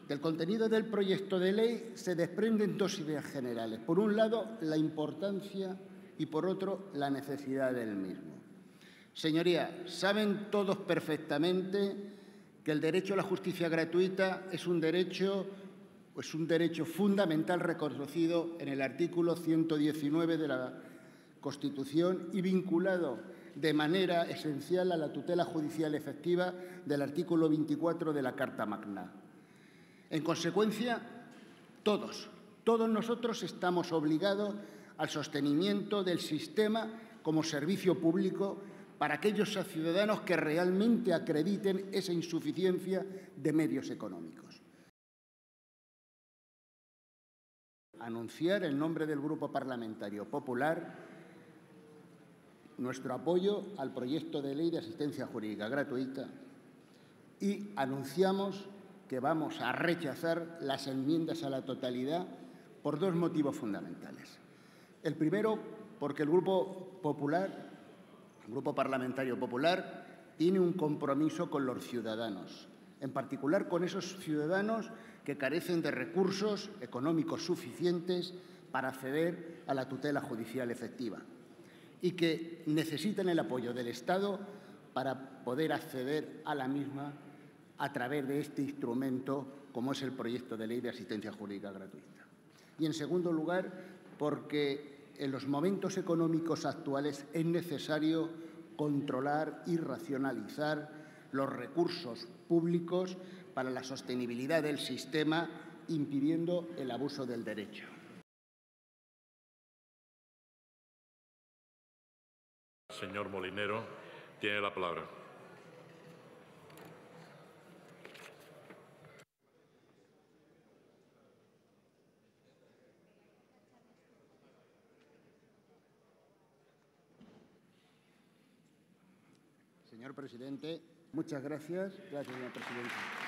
Del contenido del proyecto de ley se desprenden dos ideas generales. Por un lado, la importancia y, por otro, la necesidad del mismo. Señorías, saben todos perfectamente que el derecho a la justicia gratuita es un derecho fundamental reconocido en el artículo 119 de la Constitución y vinculado de manera esencial a la tutela judicial efectiva del artículo 24 de la Carta Magna. En consecuencia, todos nosotros estamos obligados al sostenimiento del sistema como servicio público para aquellos ciudadanos que realmente acrediten esa insuficiencia de medios económicos. Anunciar en nombre del Grupo Parlamentario Popular nuestro apoyo al proyecto de ley de asistencia jurídica gratuita y anunciamos que vamos a rechazar las enmiendas a la totalidad por dos motivos fundamentales. El primero, porque el Grupo Parlamentario Popular, tiene un compromiso con los ciudadanos, en particular con esos ciudadanos que carecen de recursos económicos suficientes para acceder a la tutela judicial efectiva y que necesitan el apoyo del Estado para poder acceder a la misma a través de este instrumento, como es el proyecto de ley de asistencia jurídica gratuita. Y, en segundo lugar, porque en los momentos económicos actuales es necesario controlar y racionalizar los recursos públicos para la sostenibilidad del sistema, impidiendo el abuso del derecho. Señor Molinero, tiene la palabra. Señor presidente, muchas gracias. Gracias, señor presidente.